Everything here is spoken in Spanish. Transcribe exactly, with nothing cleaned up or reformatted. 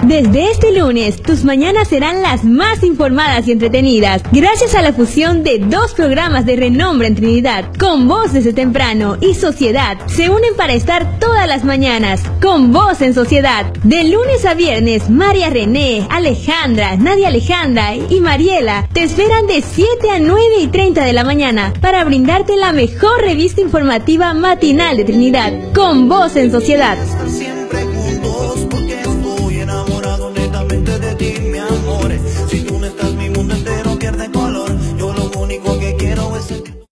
Desde este lunes, tus mañanas serán las más informadas y entretenidas, gracias a la fusión de dos programas de renombre en Trinidad, Con Vos desde temprano y Sociedad, se unen para estar todas las mañanas, Con Vos en Sociedad. De lunes a viernes, María René, Alejandra, Nadia Alejandra y Mariela te esperan de siete a nueve y treinta de la mañana para brindarte la mejor revista informativa matinal de Trinidad, Con Vos en Sociedad.